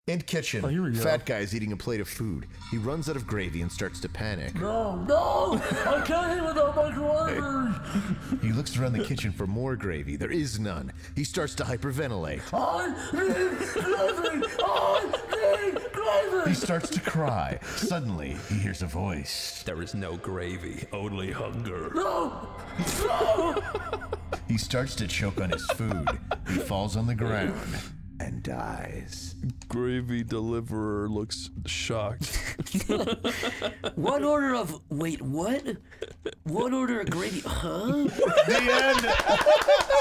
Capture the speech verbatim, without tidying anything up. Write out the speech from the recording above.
In kitchen, Oh, here we go. fat guy's eating a plate of food. He runs out of gravy and starts to panic. No, no! I can't eat without my gravy! He looks around the kitchen for more gravy. There is none. He starts to hyperventilate. I need gravy! I need gravy! He starts to cry. Suddenly, he hears a voice. There is no gravy, only hunger. No! No! He starts to choke on his food. He falls on the ground and dies. Gravy deliverer looks shocked. What order of wait? What? What order of gravy? Huh? The end.